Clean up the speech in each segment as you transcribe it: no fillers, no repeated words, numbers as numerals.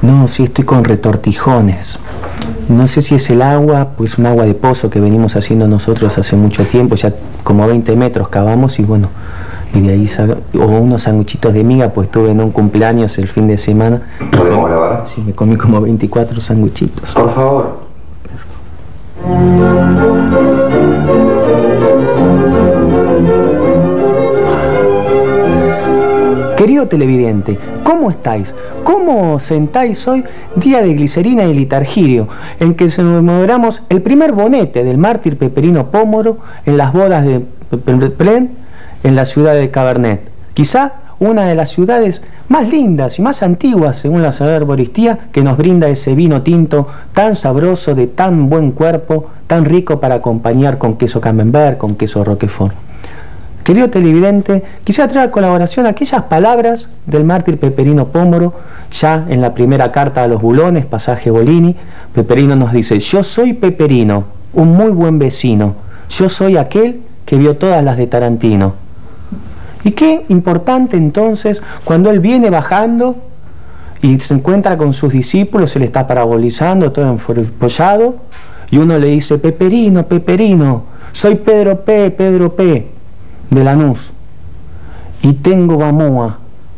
No, sí, estoy con retortijones. No sé si es el agua, pues un agua de pozo que venimos haciendo nosotros hace mucho tiempo, ya como 20 metros cavamos y bueno, y de ahí o unos sanguchitos de miga, pues estuve en un cumpleaños el fin de semana. ¿Podemos grabar? Sí, me comí como 24 sanguchitos. Por favor. Querido televidente, ¿cómo estáis? ¿Cómo sentáis hoy, día de glicerina y litargirio, en que celebramos el primer bonete del mártir Peperino Pómoro en las bodas de Plen en la ciudad de Cabernet? Quizá una de las ciudades más lindas y más antiguas, según la Sagrada Arboristía, que nos brinda ese vino tinto tan sabroso, de tan buen cuerpo, tan rico para acompañar con queso camembert, con queso roquefort. Querido televidente, quisiera traer a colaboración aquellas palabras del mártir Peperino Pómoro, ya en la primera carta a los bulones, pasaje Bolini. Peperino nos dice: yo soy Peperino, un muy buen vecino, yo soy aquel que vio todas las de Tarantino. Y qué importante entonces, cuando él viene bajando y se encuentra con sus discípulos, él está parabolizando, todo enfollado, y uno le dice: Peperino, Peperino, soy Pedro P. de Lanús, y tengo Bamoa.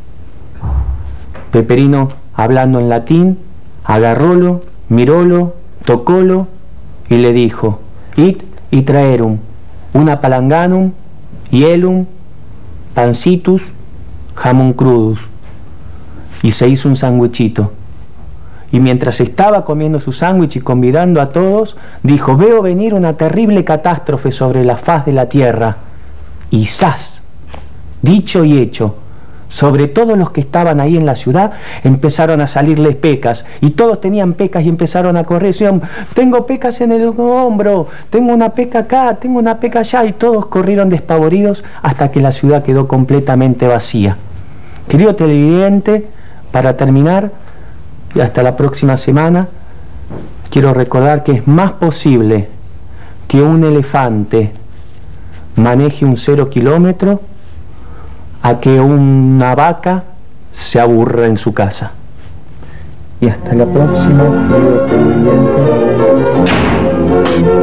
Peperino, hablando en latín, agarrólo, mirólo, tocólo, y le dijo: id y traerum, una palanganum, hielum, pancitus, jamón crudus. Y se hizo un sándwichito. Y mientras estaba comiendo su sándwich y convidando a todos, dijo: veo venir una terrible catástrofe sobre la faz de la tierra. Y ¡zas! Dicho y hecho, sobre todos los que estaban ahí en la ciudad empezaron a salirles pecas, y todos tenían pecas y empezaron a correr. Decían: tengo pecas en el hombro, tengo una peca acá, tengo una peca allá, y todos corrieron despavoridos hasta que la ciudad quedó completamente vacía. Querido televidente, para terminar, y hasta la próxima semana, quiero recordar que es más posible que un elefante maneje un 0 kilómetro a que una vaca se aburra en su casa. Y hasta la próxima, querido televidente.